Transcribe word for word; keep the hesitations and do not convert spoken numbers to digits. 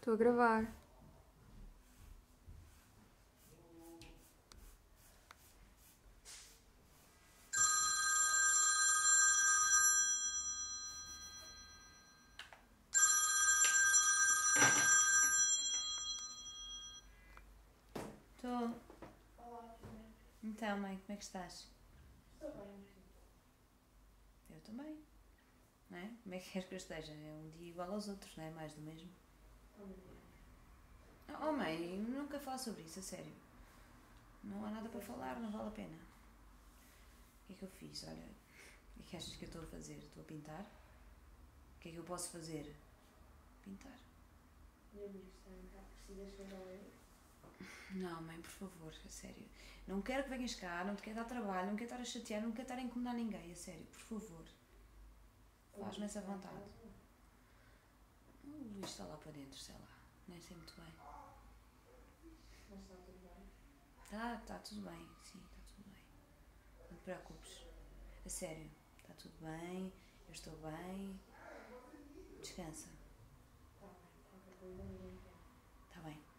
Estou a gravar. Estou. Olá, Fernanda. Então, mãe, como é que estás? Estou bem, meu filho. Eu também. Não é? Como é que queres que eu esteja? É um dia igual aos outros, não é? Mais do mesmo. Oh, mãe, nunca falo sobre isso, a sério. Não há nada para falar, não vale a pena. O que é que eu fiz? Olha, o que é que achas que eu estou a fazer? Estou a pintar? O que é que eu posso fazer? Pintar. Meu amigo está em casa. Precisas que eu já leio? Não, mãe, por favor, a sério. Não quero que venhas cá, não te quero dar trabalho, não quero estar a chatear, não quero estar a incomodar ninguém, a sério, por favor. Faz-me essa vontade. O Luís está lá para dentro, sei lá. Nem sei muito bem. Mas está tudo bem? Tá, tá tudo bem, sim, está tudo bem. Não te preocupes. A sério, está tudo bem, eu estou bem. Descansa. Está bem. Qualquer coisa, ninguém quer. Está bem.